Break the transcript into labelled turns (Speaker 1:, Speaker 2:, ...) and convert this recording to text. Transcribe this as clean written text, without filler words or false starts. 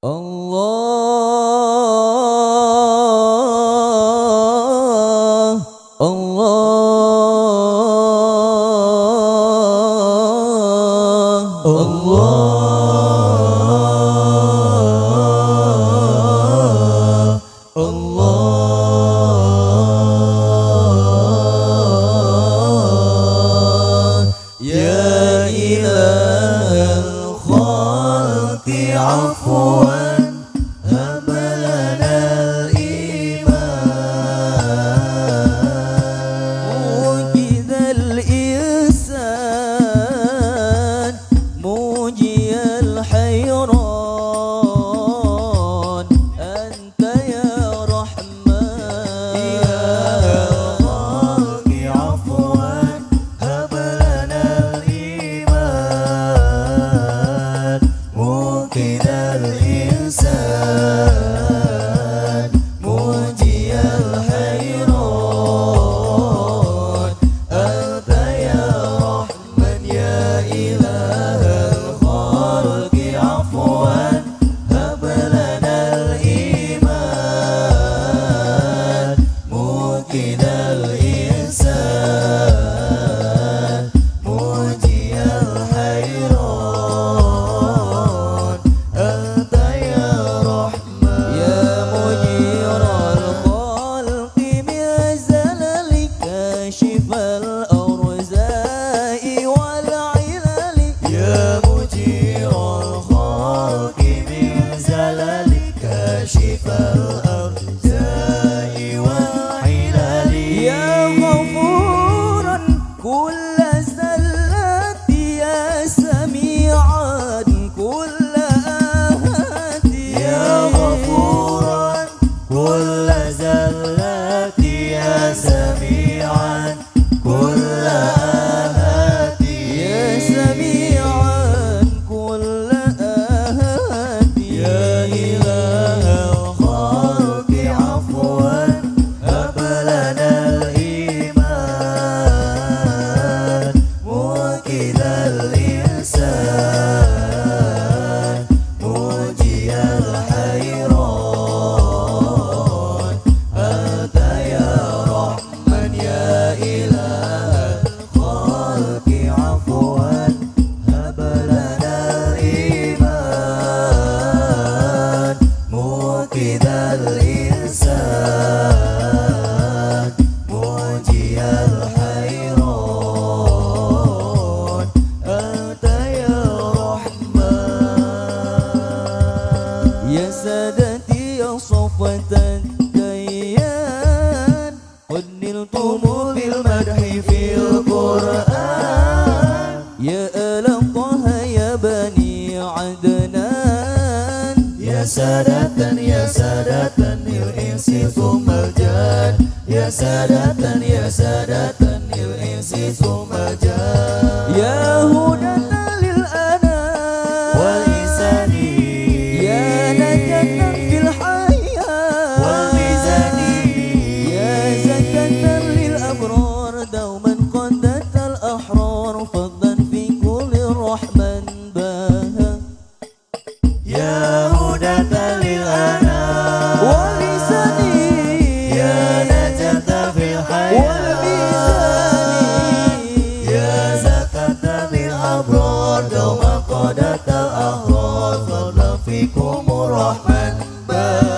Speaker 1: Allah, Allah, Allah, Allah. Ya ilahal khalqi afwan hab lana al-iman mujizal ihsan mujiyal hayran anta ya rahman ilahal khalqi afwan hab lana al-iman mujizal ihsan mujiyal hayran anta ya rahman ya ilahal khalqi afwan hab lana al-iman mujizal ihsan mujiyal hayran anta ya rahman ya mujiral khalqi min zalali kashifal arzai wal ilali ya mujiral khalqi min zalali kashifal arzai wal ilali ya ghafuran kull zallati ya sami'an kull ahadi ya ghafuran kull zallati ya sami'an kull ahadi ya sami'an kull ahadi ya ilahal khalqi afwan hab lana al-iman mujizal ihsan mujiyal hayran anta ya rahman ya ilahal khalqi afwan hab lana al-iman mujizal ihsan mujiyal hayran anta ya rahman ya sadati ya safatan dayyan qad niltumu bil madhi fil qur'an ya ala taha ya bani adnan ya sadatan lil insi thumma jan ya sadatan lil insi thumma jan ya hudatan lil anam wal insani ya najatan fil hayat wal mizani ya zakatan lil abrar dauman qaddatal ahrar fadlan fi kulli rahman baha ya hudatan lil anam wal insani ya najatan fil hayat wal mizani ya zakatan lil abrar dauman qaddatal ahrar fadlan fi kulli rahman baha